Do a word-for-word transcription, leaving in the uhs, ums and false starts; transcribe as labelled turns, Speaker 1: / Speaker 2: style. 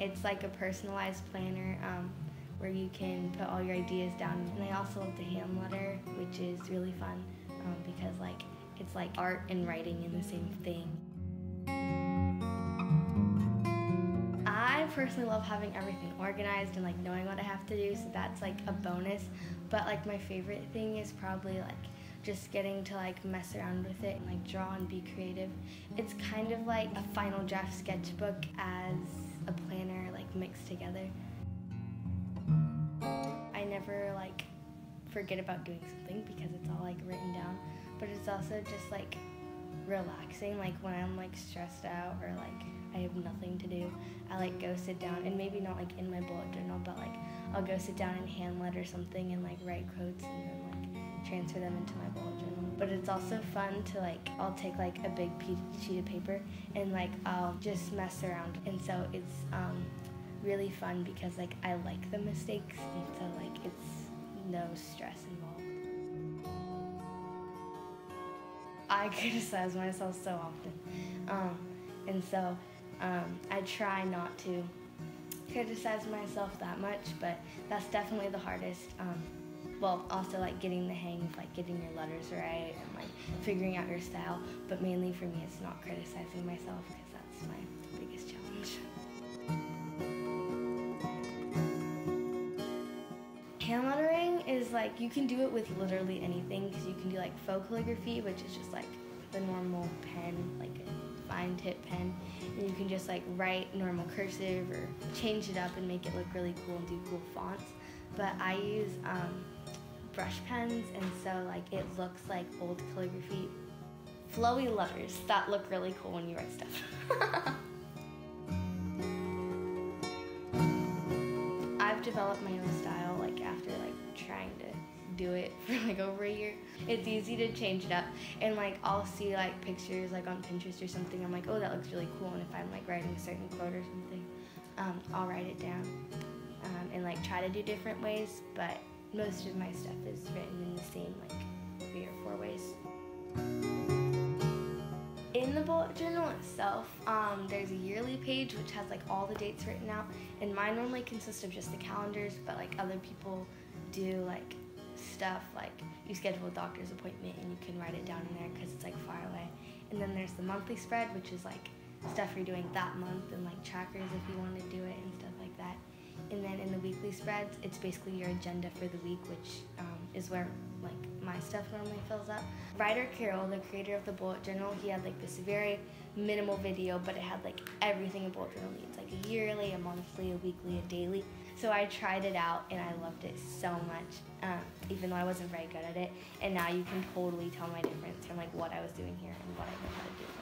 Speaker 1: It's like a personalized planner um, where you can put all your ideas down. And I also love the hand letter, which is really fun um, because like it's like art and writing in the same thing. I personally love having everything organized and like knowing what I have to do, so that's like a bonus. But like my favorite thing is probably like just getting to like mess around with it and like draw and be creative. It's kind of like a final draft sketchbook as a planner like mixed together. I never like forget about doing something because it's all like written down, but it's also just like relaxing. Like when I'm like stressed out or like I have nothing to do, I like go sit down, and maybe not like in my bullet journal, but like I'll go sit down and hand letter something and like write quotes and then like transfer them into my bullet journal. But it's also fun to like, I'll take like a big sheet of paper and like I'll just mess around, and so it's um, really fun because like I like the mistakes, and so like it's no stress involved. I criticize myself so often, um, and so um, I try not to criticize myself that much, but that's definitely the hardest. Um, well, also like getting the hang of like getting your letters right and like figuring out your style, but mainly for me it's not criticizing myself because that's my biggest challenge. Hand lettering is like, you can do it with literally anything, because you can do like faux calligraphy, which is just like the normal pen, like a fine tip pen, and you can just like write normal cursive or change it up and make it look really cool and do cool fonts. But I use um, brush pens, and so like it looks like old calligraphy, flowy letters that look really cool when you write stuff. I've developed my own style like after like trying to do it for like over a year. It's easy to change it up, and like I'll see like pictures like on Pinterest or something, I'm like, oh, that looks really cool, and if I'm like writing a certain quote or something, um, I'll write it down um, and like try to do different ways, but most of my stuff is written in the same like three or four ways. In the bullet journal itself, um, there's a yearly page which has like all the dates written out, and mine normally consists of just the calendars, but like other people do like stuff like you schedule a doctor's appointment and you can write it down in there because it's like far away. And then there's the monthly spread, which is like stuff you're doing that month, and like trackers if you want to do it and stuff like that. And then in the weekly spreads, it's basically your agenda for the week, which um, is where like my stuff normally fills up. Ryder Carroll, the creator of the bullet journal, he had like this very minimal video, but it had like everything a bullet journal needs, like a yearly, a monthly, a weekly, a daily. So I tried it out and I loved it so much, um, even though I wasn't very good at it. And now you can totally tell my difference from like what I was doing here and what I know how to do.